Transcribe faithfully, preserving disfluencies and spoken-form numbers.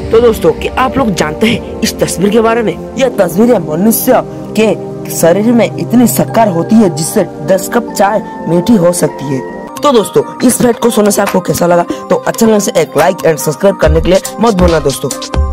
तो दोस्तों क्या आप लोग जानते हैं इस तस्वीर के बारे में? यह तस्वीर मनुष्य के शरीर में इतनी शक्कर होती है जिससे दस कप चाय मीठी हो सकती है। तो दोस्तों इस फैक्ट को सुनने से आपको कैसा लगा? तो अच्छा लगने से एक लाइक एंड सब्सक्राइब करने के लिए मत भूलना दोस्तों।